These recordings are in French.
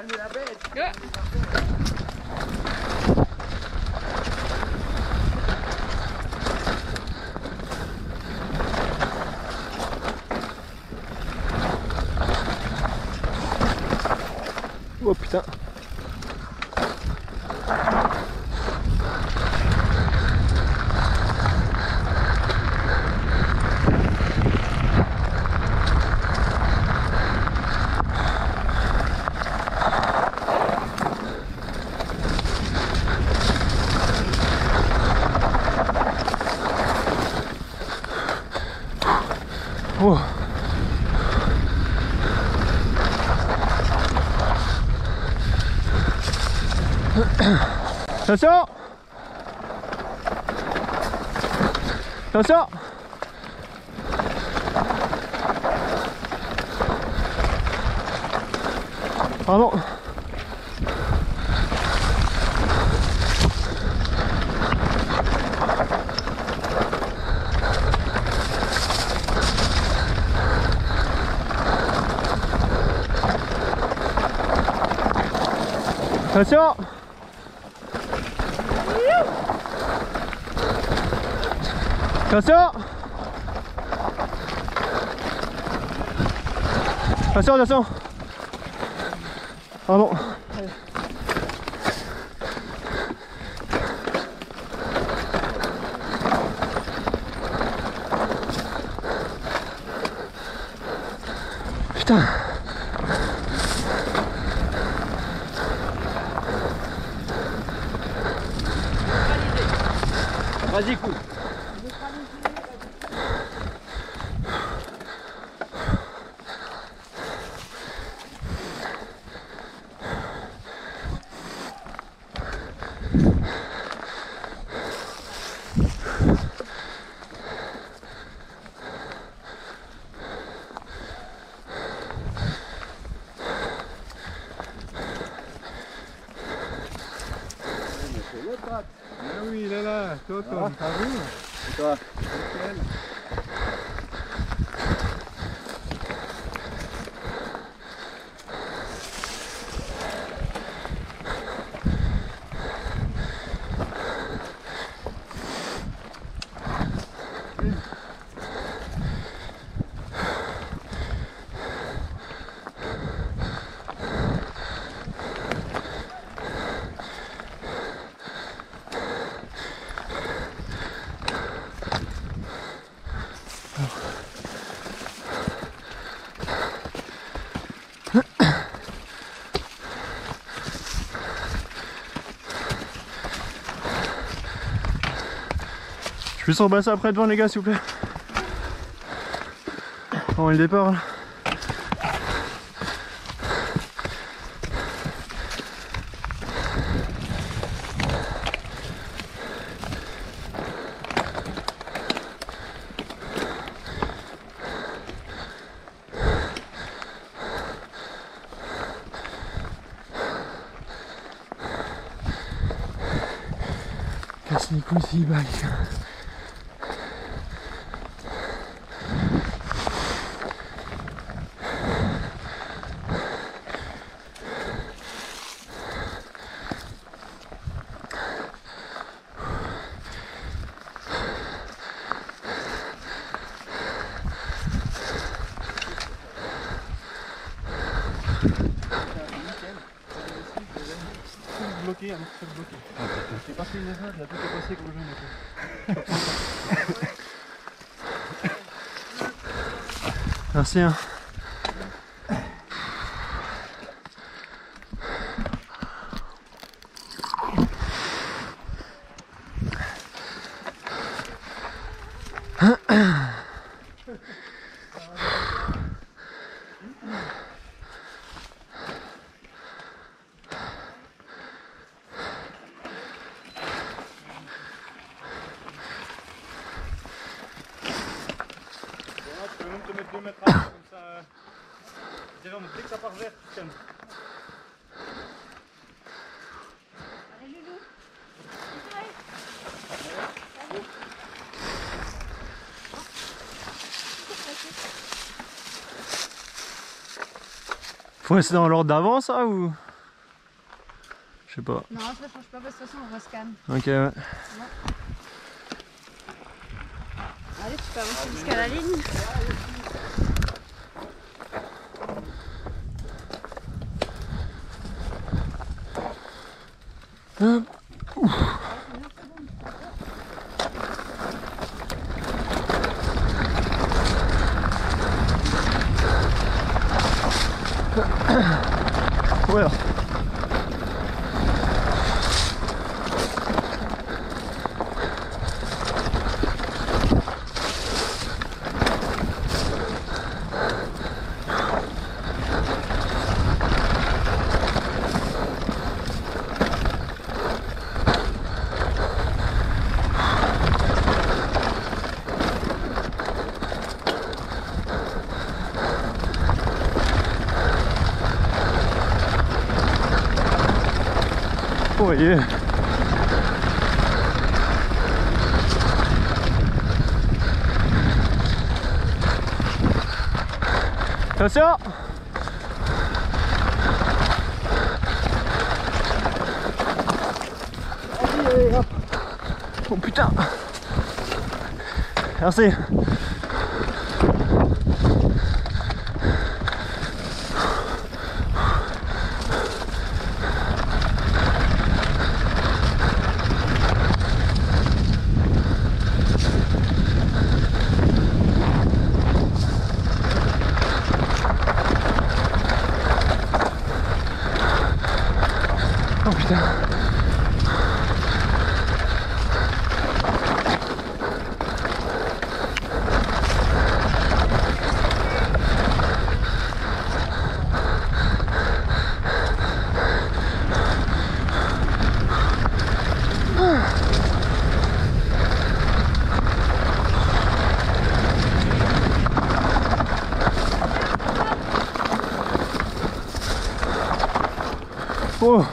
calmer la bête. Ouais. Oh putain. Oh. Attention! Attention! Pardon. Attention! Attention! Attention, attention! Pardon. Putain! Vas-y, cool. Ah oui, il est là, Toto. Ah, t'as vu? Et toi? Nickel. Je peux s'en passer après devant les gars s'il vous plaît. Avant le départ là. Casse les couilles s'il baille. Bloqué, alors c'est bloqué. J'ai pas fait une erreur, il a tout est passé comme je ne Merci hein. Je peux même te mettre 2 mètres avant, comme ça. Je dirais, dès que ça part vert, tu calmes. Allez, Loulou. Faut rester dans l'ordre d'avant ça ou? Je sais pas. Non, ça change pas parce que de toute façon on rescanne. Ok, ouais. Bon. Allez, tu peux avancer jusqu'à la ligne. Hop. Voilà. Oh yeah. Attention. Allez, hop. Oh putain. Merci. Oh putain. Oh.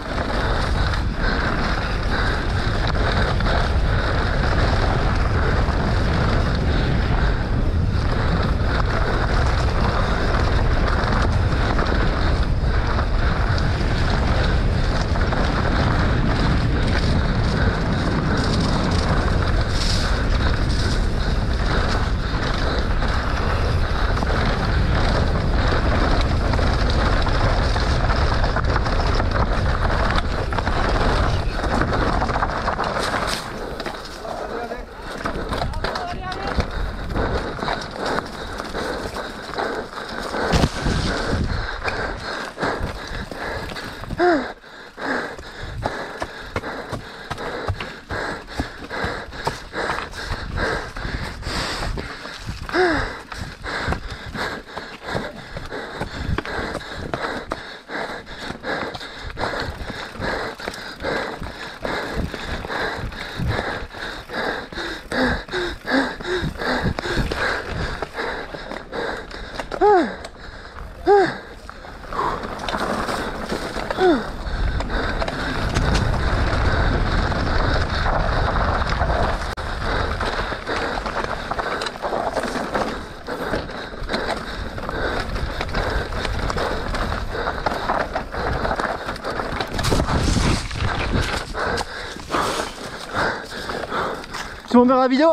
Tu m'en mets la vidéo?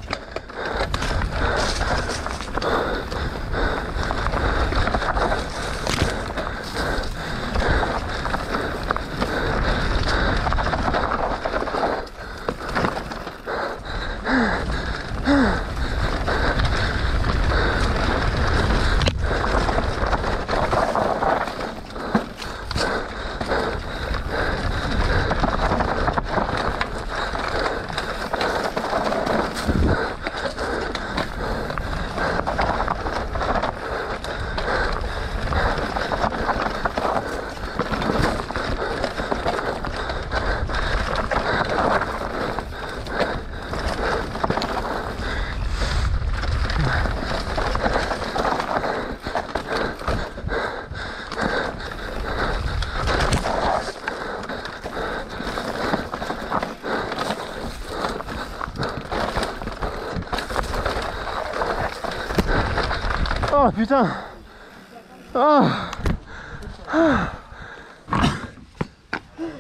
Oh putain. Oh.